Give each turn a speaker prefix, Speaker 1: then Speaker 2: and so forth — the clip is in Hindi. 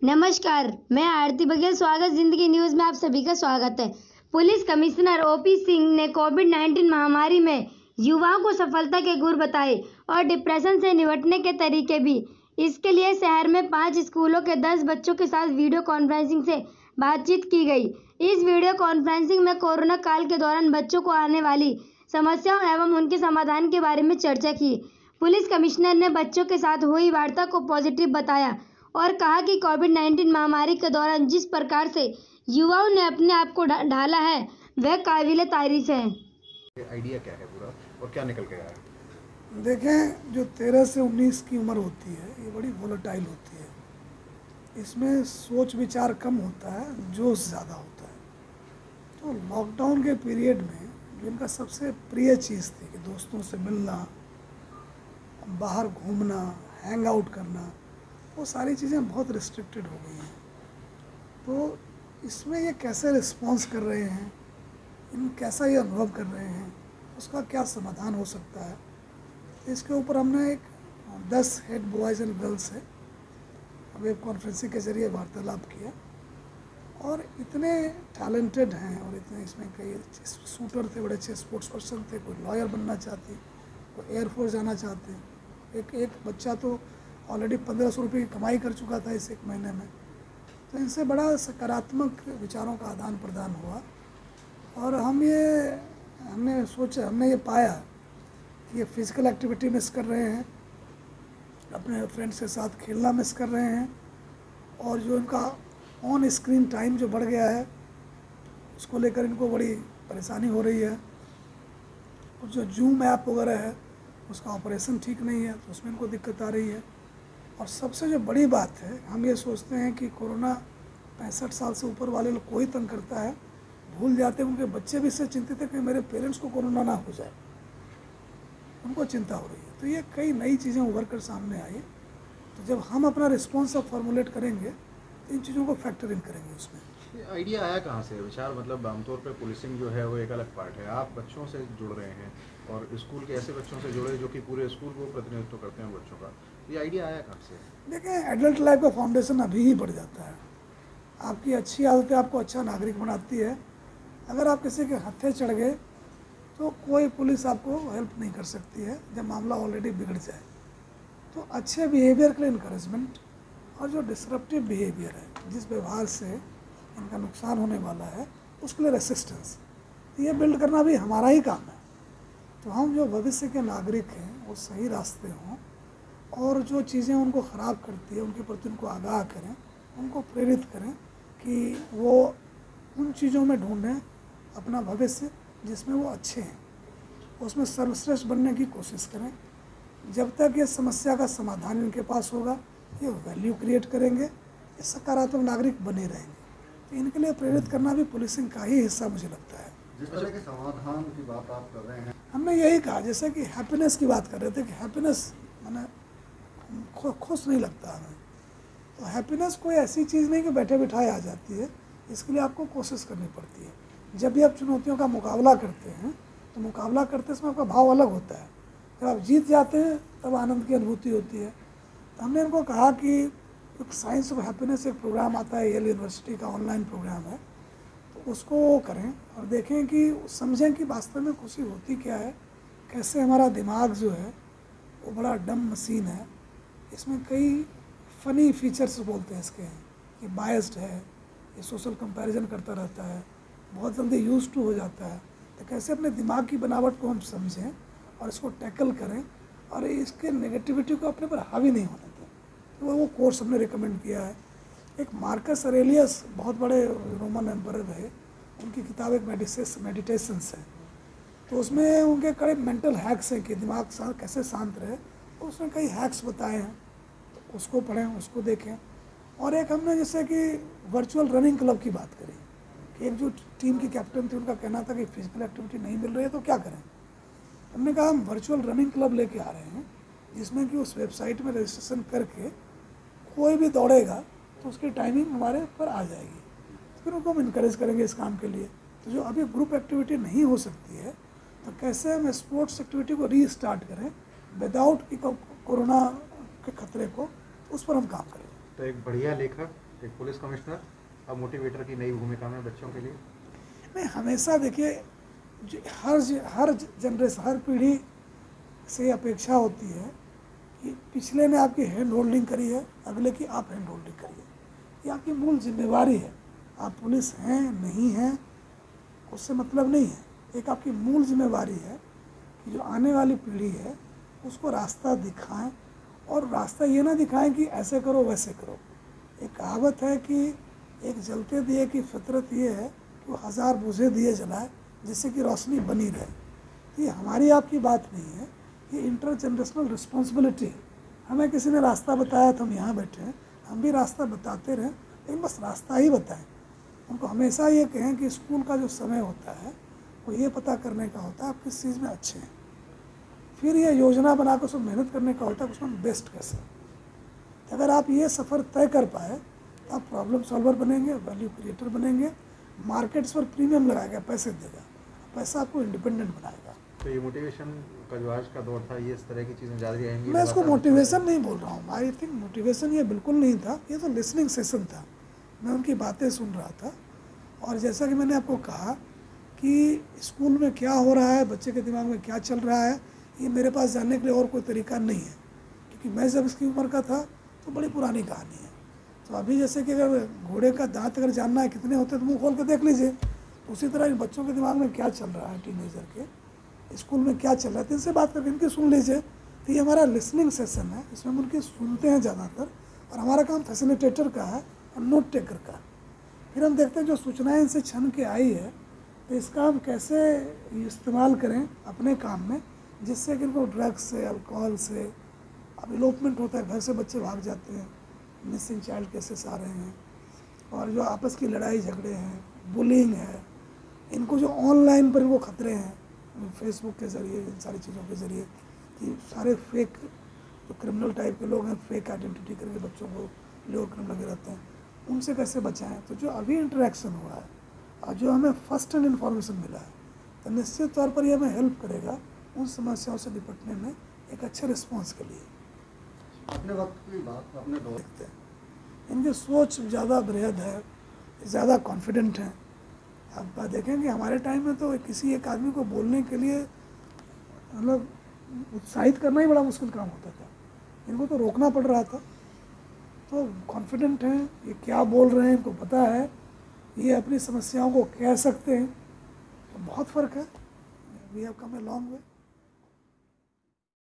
Speaker 1: नमस्कार, मैं आरती बघेल। स्वागत जिंदगी न्यूज़ में आप सभी का स्वागत है। पुलिस कमिश्नर ओपी सिंह ने कोविड-19 महामारी में युवाओं को सफलता के गुर बताए और डिप्रेशन से निपटने के तरीके भी। इसके लिए शहर में 5 स्कूलों के 10 बच्चों के साथ वीडियो कॉन्फ्रेंसिंग से बातचीत की गई। इस वीडियो कॉन्फ्रेंसिंग में कोरोना काल के दौरान बच्चों को आने वाली समस्याओं एवं उनके समाधान के बारे में चर्चा की। पुलिस कमिश्नर ने बच्चों के साथ हुई वार्ता को पॉजिटिव बताया और कहा कि कोविड-19 महामारी के दौरान जिस प्रकार से युवाओं ने अपने आप को ढाला है वह काबिले तारीफ है।
Speaker 2: आइडिया क्या है पूरा और क्या निकल के आया?
Speaker 3: देखें, जो 13 से 19 की उम्र होती है ये बड़ी वोलेटाइल होती है। इसमें सोच विचार कम होता है, जोश ज़्यादा होता है। तो लॉकडाउन के पीरियड में जो इनका सबसे प्रिय चीज़ थी कि दोस्तों से मिलना, बाहर घूमना, हैंग आउट करना, वो सारी चीज़ें बहुत रिस्ट्रिक्टेड हो गई हैं। तो इसमें ये कैसे रिस्पॉन्स कर रहे हैं, इन कैसा ये अनुभव कर रहे हैं, उसका क्या समाधान हो सकता है, इसके ऊपर हमने एक 10 हेड बॉयज़ एंड गर्ल्स से वेब कॉन्फ्रेंसिंग के ज़रिए वार्तालाप किया। और इतने टैलेंटेड हैं और इतने इसमें कई शूटर थे, बड़े अच्छे स्पोर्ट्स पर्सन थे, कोई लॉयर बनना चाहते, कोई एयरफोर्स जाना चाहते। एक बच्चा तो ऑलरेडी 1500 रुपये की कमाई कर चुका था इस 1 महीने में। तो इनसे बड़ा सकारात्मक विचारों का आदान प्रदान हुआ और हमने ये पाया कि ये फिज़िकल एक्टिविटी मिस कर रहे हैं, अपने फ्रेंड्स के साथ खेलना मिस कर रहे हैं, और जो इनका ऑन स्क्रीन टाइम जो बढ़ गया है उसको लेकर इनको बड़ी परेशानी हो रही है। और जो जूम ऐप वगैरह है उसका ऑपरेशन ठीक नहीं है, तो उसमें इनको दिक्कत आ रही है। और सबसे जो बड़ी बात है, हम ये सोचते हैं कि कोरोना 65 साल से ऊपर वाले लोग को ही तंग करता है, भूल जाते हैं उनके बच्चे भी इससे चिंतित हैं कि मेरे पेरेंट्स को कोरोना ना हो जाए, उनको चिंता हो रही है। तो ये कई नई चीज़ें उभर कर सामने आई। तो जब हम अपना रिस्पॉन्स अब फॉर्मुलेट करेंगे तो इन चीज़ों को फैक्टर इन करेंगे उसमें।
Speaker 2: ये आइडिया आया कहाँ से? विचार मतलब आमतौर पर पुलिसिंग जो है वो एक अलग पार्ट है, आप बच्चों से जुड़ रहे हैं और स्कूल के ऐसे बच्चों से जुड़े जो कि पूरे स्कूल को प्रतिनिधित्व करते हैं बच्चों का। ये आइडिया आया कहाँ से?
Speaker 3: देखें, एडल्ट लाइफ का फाउंडेशन अभी ही बढ़ जाता है। आपकी अच्छी आदतें आपको अच्छा नागरिक बनाती है। अगर आप किसी के हत्थे चढ़ गए तो कोई पुलिस आपको हेल्प नहीं कर सकती है जब मामला ऑलरेडी बिगड़ जाए। तो अच्छे बिहेवियर के लिए इनकरेजमेंट, और जो डिसरप्टिव बिहेवियर है, जिस व्यवहार से इनका नुकसान होने वाला है, उसके लिए रेसिस्टेंस, ये बिल्ड करना भी हमारा ही काम है। तो हम जो भविष्य के नागरिक हैं वो सही रास्ते हों और जो चीज़ें उनको ख़राब करती है उनके प्रति उनको आगाह करें, उनको प्रेरित करें कि वो उन चीज़ों में ढूंढें अपना भविष्य जिसमें वो अच्छे हैं, उसमें सर्वश्रेष्ठ बनने की कोशिश करें। जब तक ये समस्या का समाधान इनके पास होगा, ये वैल्यू क्रिएट करेंगे, ये सकारात्मक नागरिक बने रहेंगे। तो इनके लिए प्रेरित करना भी पुलिसिंग का ही हिस्सा मुझे लगता है।
Speaker 4: जिस तरह के समाधान की बात आप कर रहे हैं,
Speaker 3: हमने यही कहा, जैसे कि हैप्पीनेस की बात कर रहे थे कि हैप्पीनेस मैंने खुश नहीं लगता हमें। तो हैप्पीनेस कोई ऐसी चीज़ नहीं कि बैठे बिठाए आ जाती है, इसके लिए आपको कोशिश करनी पड़ती है। जब भी आप चुनौतियों का मुकाबला करते हैं तो मुकाबला करते समय आपका भाव अलग होता है। जब आप जीत जाते हैं तब आनंद की अनुभूति होती है। तो हमने इनको कहा कि एक साइंस ऑफ हैप्पीनेस एक प्रोग्राम आता है, येल यूनिवर्सिटी का ऑनलाइन प्रोग्राम है, तो उसको वो करें और देखें कि समझें कि वास्तव में खुशी होती क्या है, कैसे हमारा दिमाग जो है वो बड़ा डम मशीन है। इसमें कई फ़नी फीचर्स बोलते हैं इसके हैं कि बायस्ड है, ये सोशल कंपैरिजन करता रहता है, बहुत जल्दी यूज टू हो जाता है। तो कैसे अपने दिमाग की बनावट को हम समझें और इसको टैकल करें और इसके नेगेटिविटी को अपने पर हावी नहीं होने दें। तो वो कोर्स हमने रिकमेंड किया है। एक मार्कस अरेलियस बहुत बड़े रोमन एम्परर रहे, उनकी किताब एक मेडिटेशंस है, तो उसमें उनके कई मेंटल हैक्स हैं कि दिमाग कैसे शांत रहे, तो उसमें कई हैक्स बताए हैं, तो उसको पढ़ें, उसको देखें। और एक हमने जैसे कि वर्चुअल रनिंग क्लब की बात करी कि एक जो टीम की कैप्टन थी उनका कहना था कि फिजिकल एक्टिविटी नहीं मिल रही है तो क्या करें। हमने कहा हम वर्चुअल रनिंग क्लब लेके आ रहे हैं जिसमें कि उस वेबसाइट में रजिस्ट्रेशन करके कोई भी दौड़ेगा तो उसकी टाइमिंग हमारे पर आ जाएगी, तो फिर उनको हम इनकरेज करेंगे इस काम के लिए। तो जो अभी ग्रुप एक्टिविटी नहीं हो सकती है तो कैसे हम स्पोर्ट्स एक्टिविटी को रीस्टार्ट करें विदाउट कोरोना के खतरे को, उस पर हम काम करें।
Speaker 2: तो एक बढ़िया लेखक एक पुलिस कमिश्नर अब मोटिवेटर की नई भूमिका में बच्चों के लिए।
Speaker 3: नहीं, हमेशा देखिए हर जनरेशन, हर पीढ़ी से अपेक्षा होती है कि पिछले ने आपकी हैंड होल्डिंग करी है, अगले की आप हैंड होल्डिंग करिए। ये आपकी मूल जिम्मेवारी है। आप पुलिस हैं नहीं हैं उससे मतलब नहीं है। एक आपकी मूल जिम्मेवारी है कि जो आने वाली पीढ़ी है उसको रास्ता दिखाएं, और रास्ता ये ना दिखाएं कि ऐसे करो वैसे करो। एक कहावत है कि एक जलते दिए की फितरत ये है कि वो 1000 बुझे दिए जलाए जिससे कि रोशनी बनी रहे। तो ये हमारी आपकी बात नहीं है, ये इंटरजनरेशनल रिस्पॉन्सिबिलिटी है। हमें किसी ने रास्ता बताया तो हम यहाँ बैठे हैं, हम भी रास्ता बताते रहें, लेकिन बस रास्ता ही बताएं। उनको हमेशा ये कहें कि स्कूल का जो समय होता है वो ये पता करने का होता है आप किस चीज़ में अच्छे हैं, फिर ये योजना बनाकर उसमें मेहनत करने का होता है उसमें बेस्ट कैसे। अगर आप ये सफ़र तय कर पाए तो आप प्रॉब्लम सॉल्वर बनेंगे, वैल्यू क्रिएटर बनेंगे, मार्केट्स पर प्रीमियम लगाएगा, पैसे देगा, पैसा आपको इंडिपेंडेंट बनाएगा।
Speaker 2: तो ये मोटिवेशन का जो आज का दौर था, ये इस तरह की चीज़ें जारी रहेंगी?
Speaker 3: मैं इसको मोटिवेशन नहीं बोल रहा हूँ, आई थिंक मोटिवेशन ये बिल्कुल नहीं था, ये तो लिसनिंग सेशन था। मैं उनकी बातें सुन रहा था, और जैसा कि मैंने आपको कहा कि स्कूल में क्या हो रहा है, बच्चे के दिमाग में क्या चल रहा है, ये मेरे पास जानने के लिए और कोई तरीका नहीं है, क्योंकि मैं जब इसकी उम्र का था तो बड़ी पुरानी कहानी है। तो अभी जैसे कि अगर घोड़े का दांत अगर जानना है कितने होते हैं तो मुँह खोल के देख लीजिए। उसी तरह इन बच्चों के दिमाग में क्या चल रहा है, टीनेजर के स्कूल में क्या चल रहा है, तो इनसे बात करके इनकी सुन लीजिए। तो ये हमारा लिसनिंग सेशन है, इसमें हम उनकी सुनते हैं ज़्यादातर, और हमारा काम फैसिलिटेटर का है और नोट टेकर का। फिर हम देखते हैं जो सूचनाएं इनसे छन के आई है तो इसका हम कैसे इस्तेमाल करें अपने काम में, जिससे कि इनको ड्रग्स से, अल्कोहल से, अब इलोपमेंट होता है, घर से बच्चे भाग जाते हैं, मिसिंग चाइल्ड केसेस आ रहे हैं, और जो आपस की लड़ाई झगड़े हैं, बुलिंग है, इनको जो ऑनलाइन पर वो खतरे हैं फेसबुक के ज़रिए, इन सारी चीज़ों के ज़रिए कि सारे फेक जो क्रिमिनल टाइप के लोग हैं, फेक आइडेंटिटी करके बच्चों को लोग क्रिमिनल लगे रहते हैं, उनसे कैसे बचाएं। तो जो अभी इंटरेक्शन हुआ है और जो हमें फर्स्ट हैंड इन्फॉर्मेशन मिला है, तो निश्चित तौर पर ये हमें हेल्प करेगा उन समस्याओं से निपटने में एक अच्छे रिस्पॉन्स के लिए।
Speaker 4: अपने वक्त की बात अपने दौर
Speaker 3: देखते हैं इनकी सोच ज़्यादा बृहद है, ज़्यादा कॉन्फिडेंट हैं। आप देखेंगे हमारे टाइम में तो किसी एक आदमी को बोलने के लिए मतलब उत्साहित करना ही बड़ा मुश्किल काम होता था, इनको तो रोकना पड़ रहा था। तो कॉन्फिडेंट हैं, ये क्या बोल रहे हैं इनको पता है, ये अपनी समस्याओं को कह सकते हैं, तो बहुत फ़र्क है। We have come a long way.